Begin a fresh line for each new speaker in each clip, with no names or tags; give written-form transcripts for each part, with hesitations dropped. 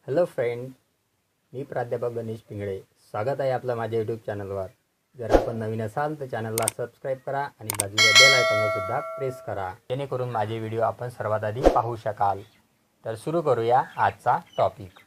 Hello friend, मी प्राध्यापक गणेश पिंगळे. स्वागत आहे आपलं माझ्या यूट्यूब चॅनलवर. जर आपण नवीन असाल तर चॅनलला सबस्क्राईब करा आणि बाजूला बेल आयकॉनवर सुद्धा प्रेस करा, जेणेकरून माझे व्हिडिओ आपण सर्वात आधी पाहू शकाल. तर सुरू करूया आजचा टॉपिक.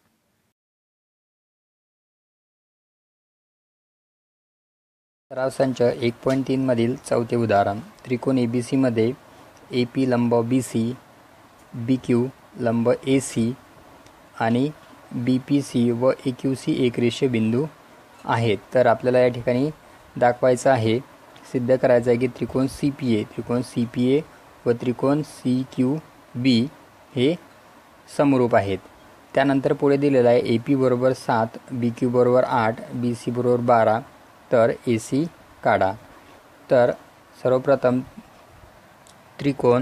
सराव संच 1.3 मधील चौथे उदाहरण. त्रिकोण ABC मध्ये AP लंब BC, BQ लंब AC आणि BPC व AQC एक रेषीय बिंदू आहेत. तर आपल्याला या ठिकाणी दाखवायचं आहे, सिद्ध करायचं आहे की त्रिकोण CPA व त्रिकोण CQB हे समरूप आहेत. त्यानंतर पुढे दिलेलं आहे AP बरोबर 7, BQ बरोबर 8, BC बरोबर 12, तर AC काढा. तर सर्वप्रथम त्रिकोण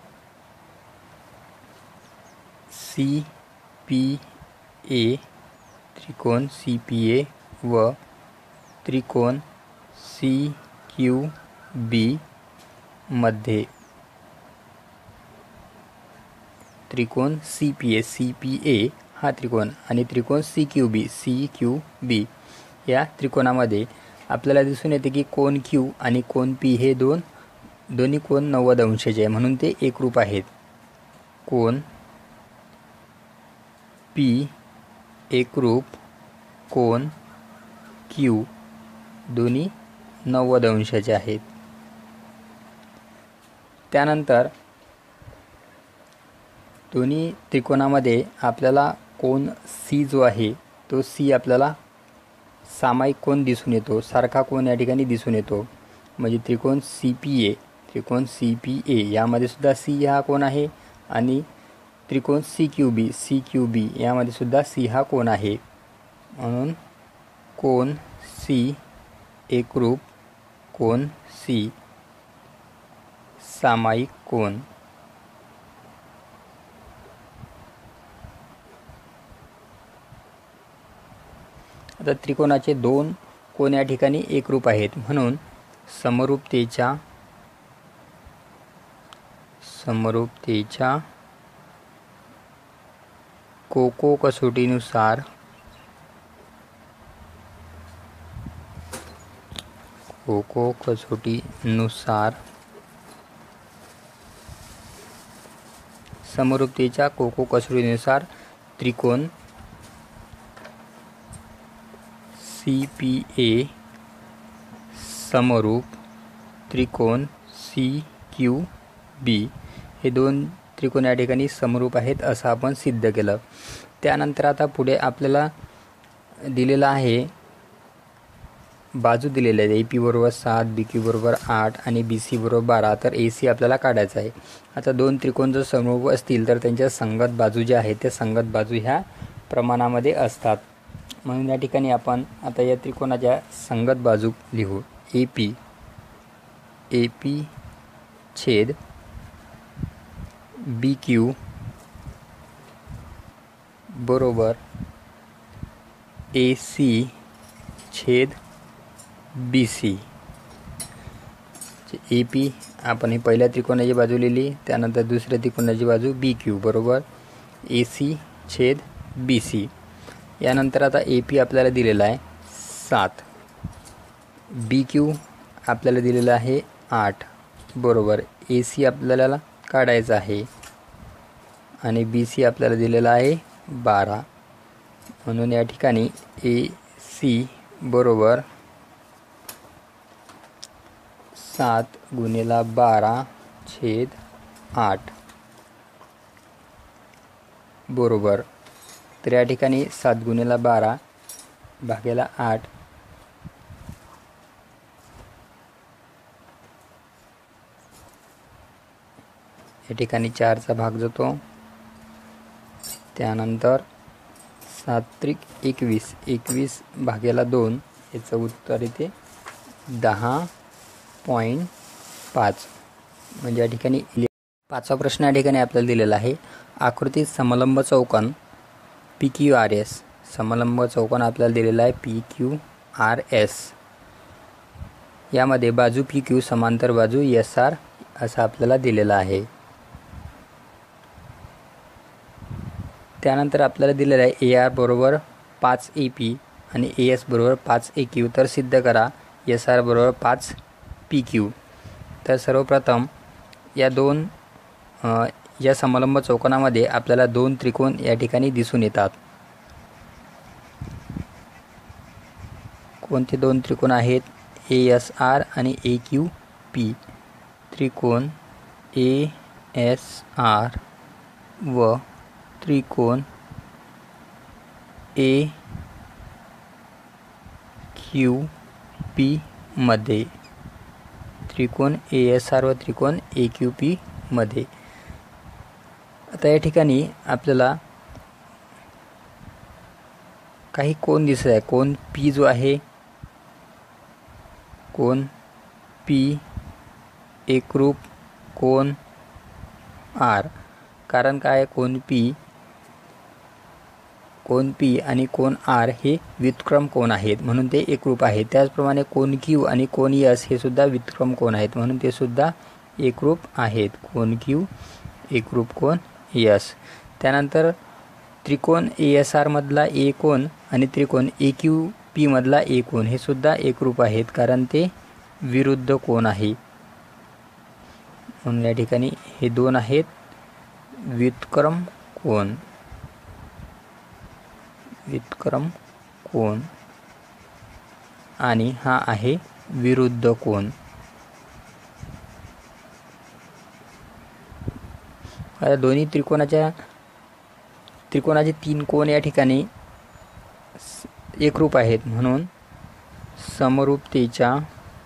CPA व त्रिकोण CQB मध्ये त्रिकोण CPA हा त्रिकोण आणि त्रिकोण CQB या त्रिकोणामध्ये आपल्याला दिसून येते की कोन Q आणि कोन P हे दोन्ही कोन 90 अंशाचे आहे, म्हणून ते एकरूप आहेत. कोन P एकरूप कोन Q दोन्ही 90 अंशाचे आहेत. त्यानंतर दोन्ही त्रिकोणामध्ये आपल्याला कोन C जो आहे तो C आपल्याला सामायिक कोन दिसून येतो, सारखा कोन या ठिकाणी दिसून येतो. म्हणजे त्रिकोण CPA यामध्ये सुद्धा C हा कोन आहे आणि त्रिकोण CQB यामध्ये सुद्धा C हा कोन आहे. म्हणून कोन C एकरूप कोन C सामायिक कोन. आता त्रिकोणाचे दोन कोन या ठिकाणी एकरूप आहेत, म्हणून समरूपतेच्या कोको कसोटीनुसार त्रिकोण CPA समरूप त्रिकोण CQB हे दोन त्रिकोण या ठिकाणी समरूप आहेत असं आपण सिद्ध केलं. त्यानंतर आता पुढे आपल्याला दिलेलं आहे, बाजू दिलेल्या आहेत. AP बरोबर 7, BQ बरोबर 8 आणि BC बरोबर 12, तर AC आपल्याला काढायचं आहे. आता दोन त्रिकोण जर समरूप असतील तर त्यांच्या संगत बाजू ज्या आहेत त्या संगत बाजू ह्या प्रमाणामध्ये असतात. म्हणून या ठिकाणी आपण आता या त्रिकोणाच्या संगत बाजू लिहू. AP छेद BQ बरोबर AC छेद BC. AP आपण ही पहिल्या त्रिकोणाची बाजू लिहिली, त्यानंतर दुसऱ्या त्रिकोणाची बाजू BQ बरोबर AC छेद BC. यानंतर आता AP आपल्याला दिलेला आहे 7, BQ आपल्याला दिलेला आहे 8 बरोबर AC आपल्याला काढायचं आहे आणि BC आपल्याला दिलेला आहे 12. म्हणून या ठिकाणी AC बरोबर 7 गुणिले 12 छेद 8 बरोबर. तर या ठिकाणी 7 गुणिले 12 भागिले 8 या ठिकाणी 4चा भाग जातो. त्यानंतर 7 × 21 भागिले 2 याचं उत्तर येते 10.5. म्हणजे या ठिकाणी 5वा प्रश्न या ठिकाणी आपल्याला दिलेला आहे. आकृतीत समलंब चौकोन PQRS, समलंब चौकोन आपल्याला दिलेला आहे PQRS. यामध्ये बाजू PQ समांतर बाजू SR असं आपल्याला दिलेलं आहे. त्यानंतर आपल्याला दिलेलं आहे AR बरोबर 5 AP आणि AS बरोबर 5 AQ. तर सिद्ध करा SR बरोबर 5 PQ. तर सर्वप्रथम या समलंब चौकोनामध्ये आपल्याला 2 त्रिकोण या ठिकाणी दिसून येतात. कोणते 2 त्रिकोण आहेत? ASR आणि AQP. त्रिकोण ASR व त्रिकोण AQP मध्ये. त्रिकोण ASR व त्रिकोण AQP मध्ये. आता या ठिकाणी आपल्याला काही कोण दिसत आहे. कोण P जो आहे, कोण P एकरूप कोण R. कारण काय? कोण P आणि कोण R हे व्युत्क्रम कोण आहेत म्हणून ते एकरूप आहेत. त्याचप्रमाणे कोण Q आणि कोण S हे सुद्धा व्युत्क्रम कोण आहेत म्हणून ते सुद्धा एकरूप आहेत. कोण Q एकरूप कोण S. त्यानंतर त्रिकोण ASR मधला A कोण आणि त्रिकोण AQP मधला A कोण हे सुद्धा एकरूप आहेत कारण ते विरुद्ध कोण आहे. म्हणून या ठिकाणी हे 2 आहेत व्युत्क्रम कोण. आणि हा आहे विरुद्ध कोण. आता दोन्ही त्रिकोणाचे 3 कोण या ठिकाणी एकरूप आहेत म्हणून समरूपतेच्या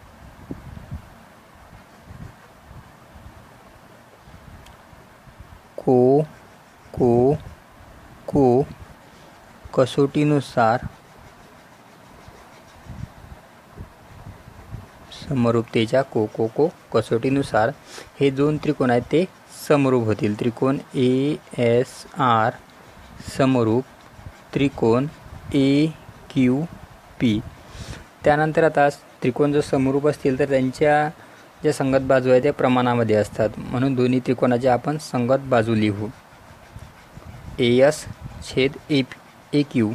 कसोटीनुसार कसोटीनुसार हे 2 त्रिकोण आहेत ते समरूप होतील. त्रिकोण ASR समरूप त्रिकोण AQP. त्यानंतर आता त्रिकोण जर समरूप असतील तर त्यांच्या ज्या संगत बाजू आहेत त्या प्रमाणामध्ये असतात म्हणून दोन्ही त्रिकोणाच्या आपण संगत बाजू लिहू. AS/AQ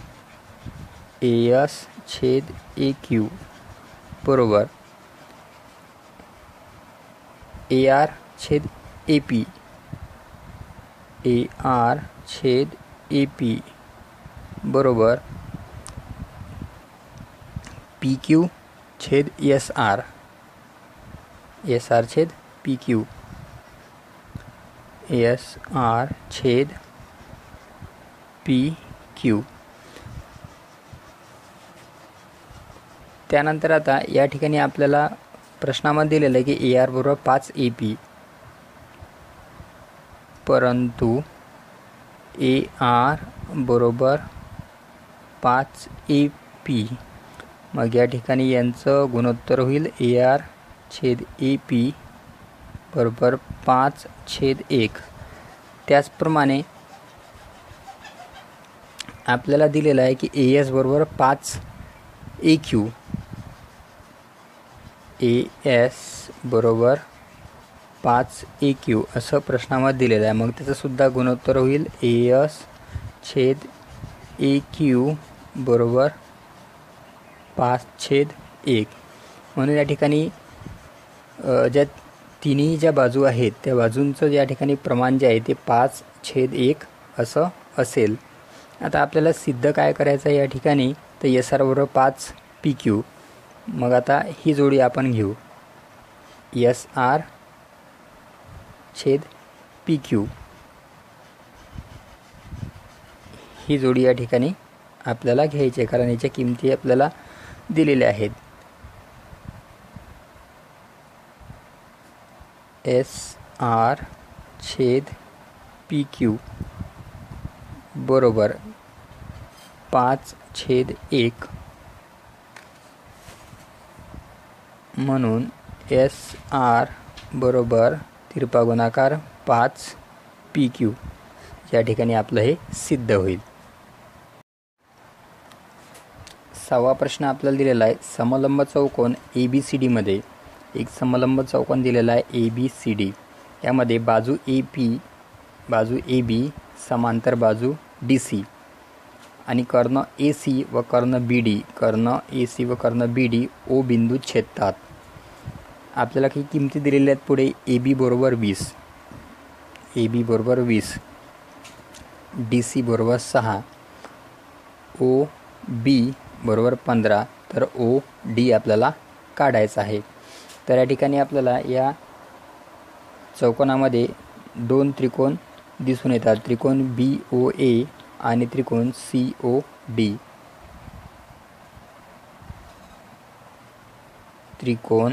बरोबर AR/AP बरोबर PQ/SR SR/PQ SR/PQ. त्यानंतर आता या ठिकाणी आपल्याला प्रश्नामध्ये दिलेलं आहे की AR बरोबर 5 AP परंतु AR बरोबर 5 AP. मग या ठिकाणी यांचं गुणोत्तर होईल AR/AP बरोबर 5/1. त्याचप्रमाणे आपल्याला दिलेलं आहे की AS बरोबर 5 AQ. AS बरोबर 5 AQ असं प्रश्नामध्ये दिलेलं आहे. मग त्याचं सुद्धा गुणोत्तर होईल AS/AQ बरोबर 5/1. म्हणून या ठिकाणी ज्या तिन्ही ज्या बाजू आहेत त्या बाजूंचं या ठिकाणी प्रमाण जे आहे ते 5/1 असं असेल. आता आपल्याला सिद्ध काय करायचं आहे या ठिकाणी तर SR बरोबर 5 PQ. मग आता ही जोडी आपण घेऊ SR/PQ. ही जोडी या ठिकाणी आपल्याला घ्यायची आहे कारण याच्या किमती आपल्याला दिलेल्या आहेत. SR/PQ बरोबर 5/1 म्हणून SR बरोबर तिरपा गुणाकार 5 PQ या ठिकाणी आपलं हे सिद्ध होईल. 6वा प्रश्न आपल्याला दिलेला आहे समलंब चौकोन ABCD मध्ये. एक समलंब चौकोन दिलेला आहे ABCD. यामध्ये बाजू AB समांतर बाजू डी सी आणि कर्ण ए सी व कर्ण बी डी, कर्ण ए सी व कर्ण बी डी ओ बिंदू छेदतात. आपल्याला काही किमती दिलेल्या आहेत पुढे. ए बी बरोबर 20, ए बी बरोबर 20, डी सी बरोबर 6, ओ बी बरोबर 15, तर ओ डी आपल्याला काढायचं आहे. तर या ठिकाणी आपल्याला या चौकोनामध्ये दोन त्रिकोण दिसून येतात, त्रिकोण बी ओ ए आणि त्रिकोण सी ओ डी. त्रिकोण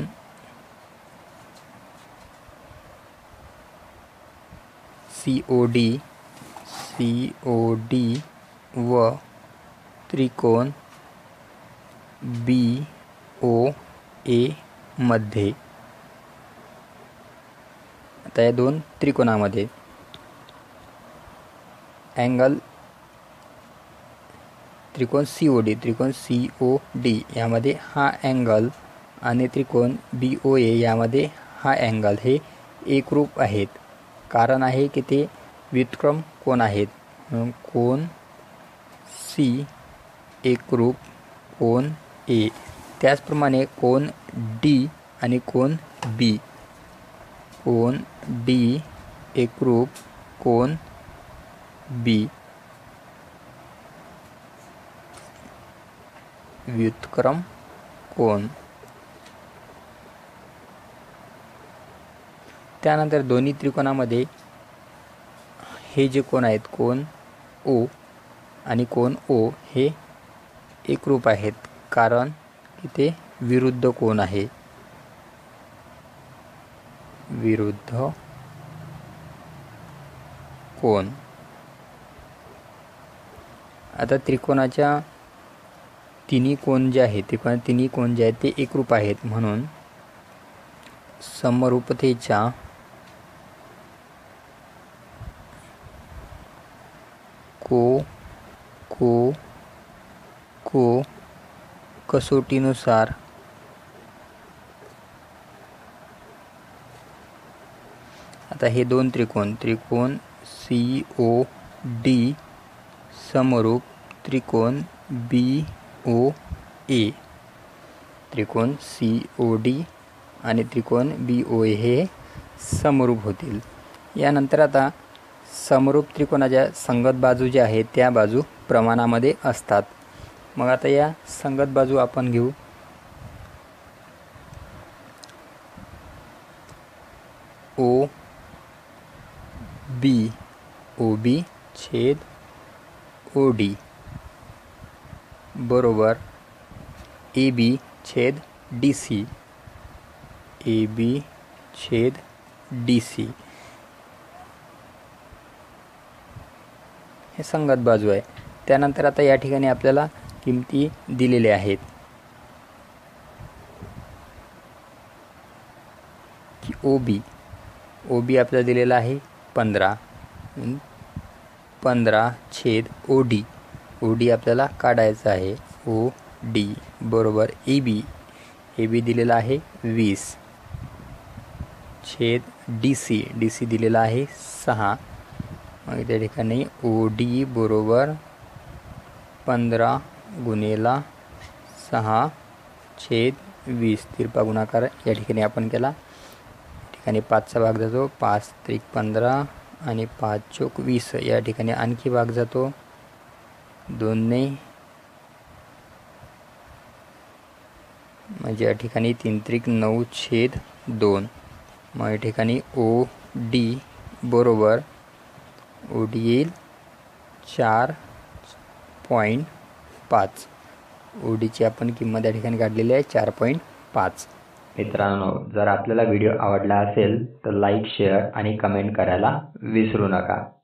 सी ओ डी व त्रिकोण बी ओ ए मध्ये. आता या दोन त्रिकोणामध्ये अँगल त्रिकोण सी ओ डी यामध्ये हा अँगल आणि त्रिकोण बी ओ ए यामध्ये हा अँगल हे एकरूप आहेत. कारण आहे की ते व्युत्क्रम कोन आहेत. कोन सी एकरूप कोन ए. त्याचप्रमाणे कोन डी आणि कोन बी, कोन डी एकरूप कोन बी, व्युत्क्रम कोन. त्यानंतर दोन्ही त्रिकोणामध्ये हे जे कोन आहेत, कोन ओ आणि कोन ओ हे एकरूप आहेत, कारण की ते विरुद्ध कोन आहे, विरुद्ध कोन. आता त्रिकोणाच्या तिन्ही कोन जे आहेत, तिन्ही कोन जे आहेत ते एकरूप आहेत, म्हणून समरूपतेच्या कसोटीनुसार आता हे दोन त्रिकोण सी ओ डी समरूप त्रिकोण बी ओ ए, त्रिकोण सी ओ डी आणि त्रिकोण बी ओ ए हे समरूप होतील. यानंतर आता समरूप त्रिकोणाच्या संगत बाजू ज्या आहेत त्या बाजू प्रमाणामध्ये असतात. मग आता या संगत बाजू आपण घेऊ. ओ बी छेद ओ डी बरोबर ए बी छेद डी सी, ए बी छेद डी सी. हे संगत बाजू आहे. त्यानंतर आता या ठिकाणी आपल्याला किमती दिलेल्या आहेत की ओ बी आपल्याला दिलेला आहे 15 छेद ओ डी आपल्याला काढायचं आहे. ओ डी बरोबर ए बी दिलेला आहे 20 छेद डी सी दिलेला आहे 6. मग त्या ठिकाणी ओ डी बरोबर 15 गुणिले 6 छेद 20. तिरपा गुणाकार या ठिकाणी आपण केला. या ठिकाणी 5चा भाग जातो, 5 त्रिक 15 आणि 5 चोक 20. या ठिकाणी आणखी भाग जातो 2 ने, म्हणजे या ठिकाणी 3 त्रिक 9 छेद 2. मग या ठिकाणी ओ डी बरोबर ओ डी येईल 4.5. ओ डीची आपण किंमत या ठिकाणी काढलेली आहे 4.5.
मित्रांनो, जर आपल्याला व्हिडिओ आवडला असेल तर लाईक, शेअर आणि कमेंट करायला विसरू नका.